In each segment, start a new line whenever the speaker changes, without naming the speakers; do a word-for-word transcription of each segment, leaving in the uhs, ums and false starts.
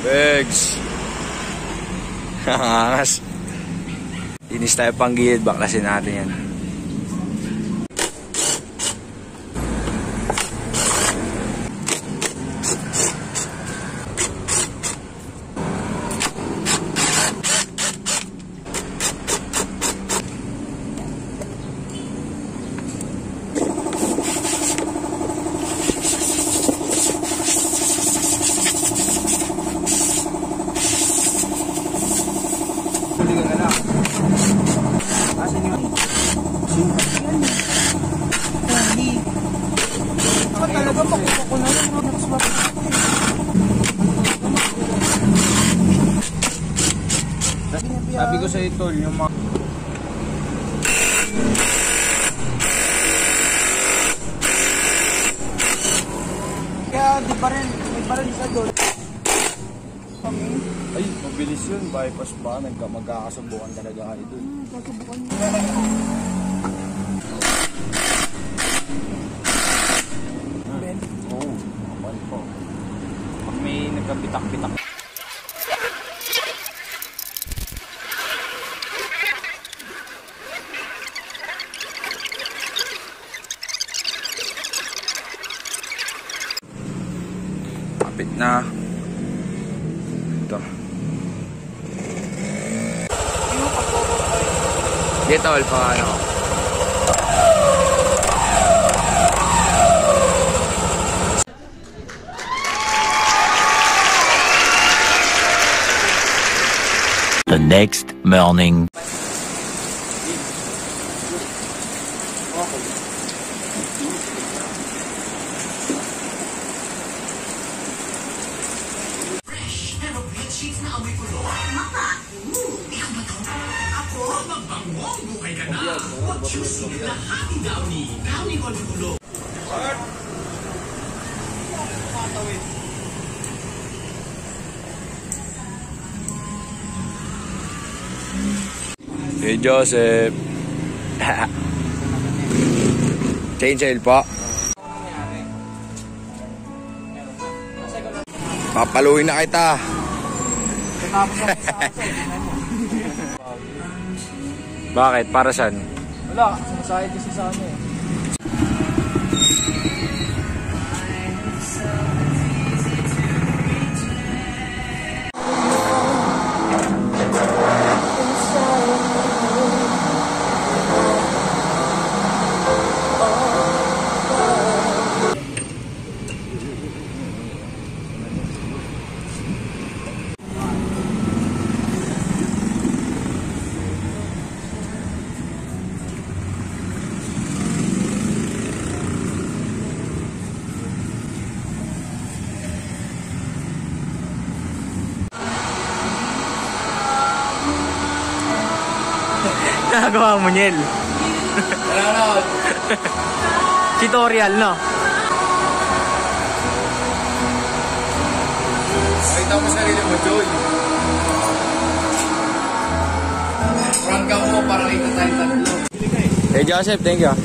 Legs. Angas. Inis tayo pang gilid. Baklasin natin yan.
Sabi ko sa ito, yung mga... Kaya di ba rin, may pa rin sa doon. Ay, mabilis yun. Bypass pa, magkakasubukan talaga kayo doon. Hmm, kasubukan yun. Oo, kapal po. Pag may nagkabitak-bitak.
Kapit na. Ito. Dito, alpa ano.
The next morning.
Hey Joseph. Change oil po. Papaluin na kita. Bakit? Para saan?
Wala, sumasahid kasi sa ano eh.
Nagawa mo Niel. Tutorial, no?
Makita mo sarili mo, Joy. Front ka mo para kita tayo tatlo.
Hey Joseph, thank you.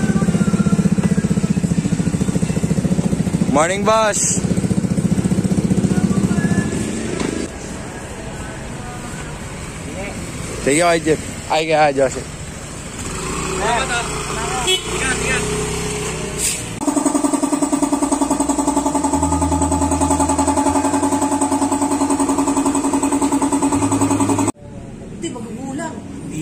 Morning, boss. Thank you, kay Jeff. Ay, kaya Joseph.
Tigas, tigas.
Hindi, magugulang.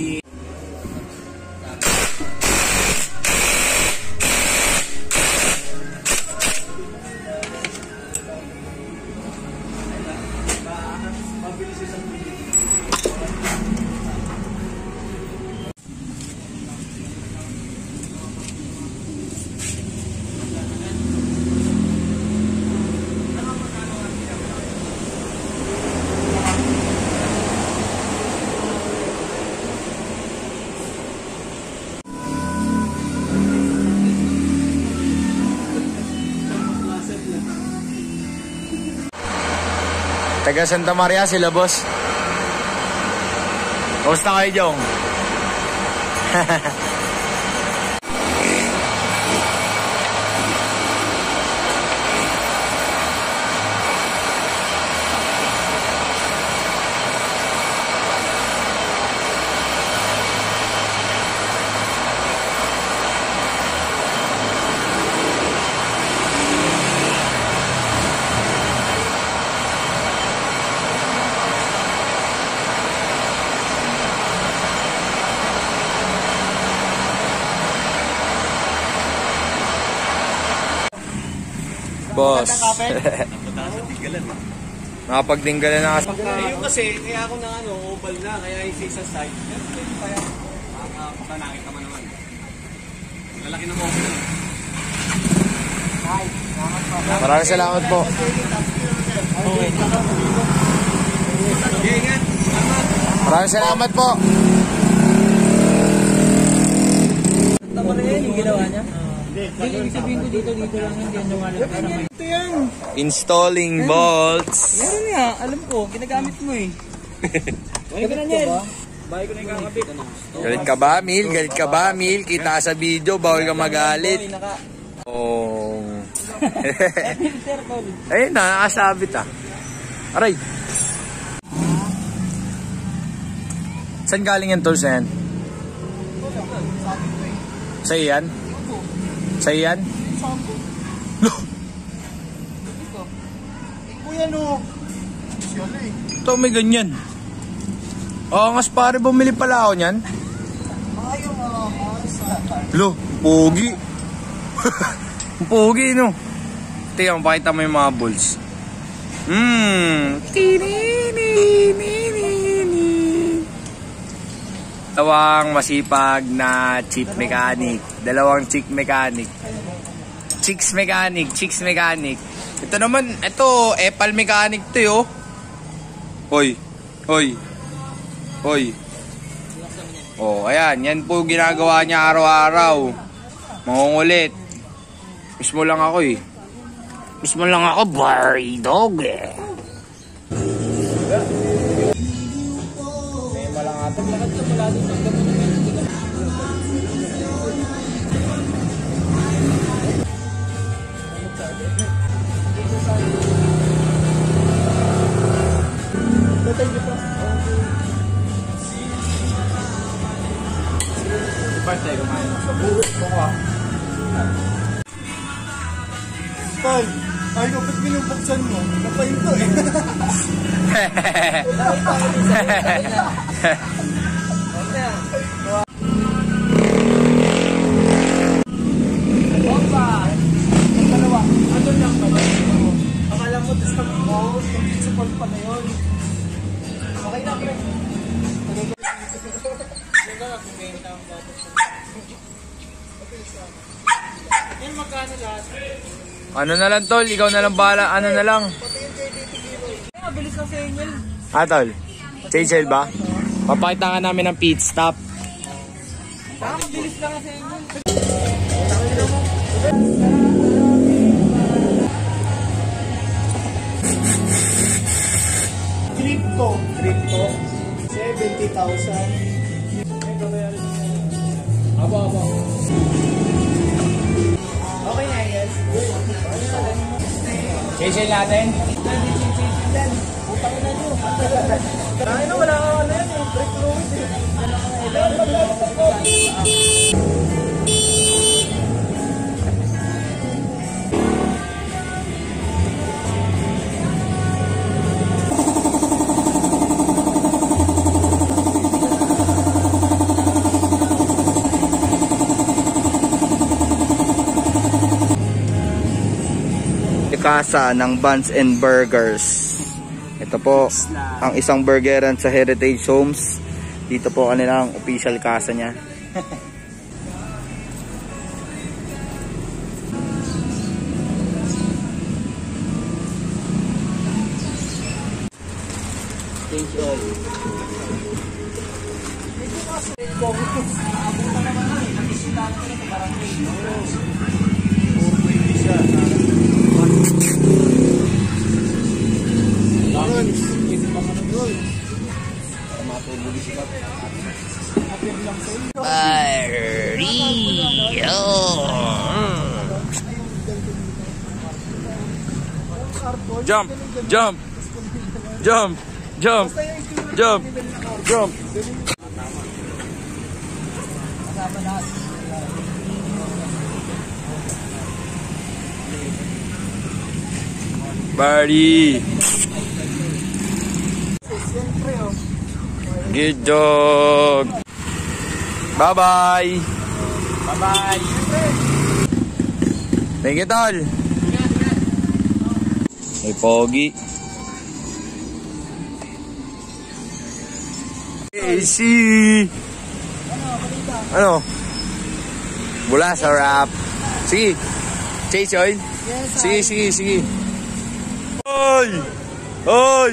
Taga Santa Maria sila, boss. Kamusta kayo, Jong? boss. Nakapagtinggalan na kasi.
Eh, yung kasi, kaya ako na ano, oval na, kaya yung sa side. Kaya, baka nakita mo naman. Lalaki ng oval.
Maraming salamat po. Maraming salamat po.
Tama na yan yung ginawa niya. Hindi, ibig sabihin ko dito, dito lang hindi yan lumalapit. Ito yan.
Installing bolts.
Meron nga, alam ko, ginagamit mo eh. Gabi na yan. Bahay ko na yung kakabit.
Galit ka ba, Mil? Galit ka ba, Mil? Kita sa video, bawal ka magalit. Oh. Ayun na, nakasabit ah. Aray. Saan galing yung tools na yan? Sa'yo yan? Sa'yo yan? No!
Kuya no.
Ito may ganyan. Oo, ngas pare, bumili pala ako niyan. Lo, pogi. Pogi, no? Tingnan, pakita mo yung mga balls. Hmm. Dalawang masipag na cheap mechanic. Dalawang chick mechanic. Chicks mechanic, chicks mechanic. Ito naman, ito, epal mechanic to yo. Hoy, hoy, hoy. Oh, ayan, yan po ginagawa niya araw-araw. Mangungulit. Mismo lang ako eh. Mismo lang ako, Barry Dog eh.
May malangatag lakad sa mula doon. Ang gamo naman.
Tol, ay ko, ba't binubuksan mo? Napahinto eh.
Opa! Dalawa, ano lang naman? Akala mo, tas kami mo, support pa na yun. Okay na, pre. Yan, magkano lahat?
Ano na lang tol, ikaw na lang bahala, ano na lang.
Ay, mabilis na sa inyo.
Ah tol, change oil ba? Papakita ka namin ng pit stop.
Baka mabilis lang sa inyo.
Crypto. Crypto. seventy thousand.
Aba, aba.
Okay na, yes.
Change oil natin.
Putang ina nyo.
Ay na, wala ka na yan. Yung brake fluid eh.
Kasa ng Buns and Burgers. Ito po ang isang burgeran sa Heritage Homes. Dito po kanilang official kasa niya.
Change oil.
Jump, jump, jump, jump, jump, jump. Buddy. Good dog. Bye-bye. Bye-bye. Thank you, tol. May pogi. Easy. Ano? Bula sa rap. Sige. Chase oil. Sige, sige, sige. Oy! Oy!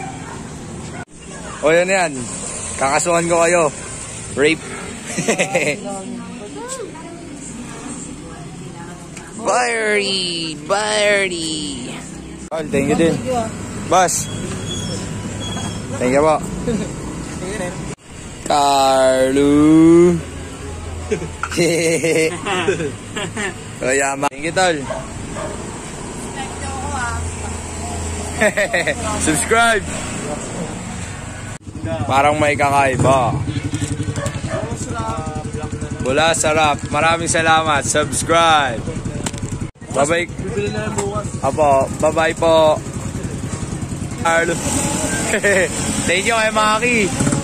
O yan yan. Kakasuhan ko kayo. Rape. Birdie! Birdie! Oh, thank you din. Boss. Thank you po. Carlo. O yama. Thank you, tol. Subscribe. Parang may kakaiba. Bula sarap. Maraming salamat. Subscribe. Bye-bye. Apo, bye-bye po. Thank you kay Maki.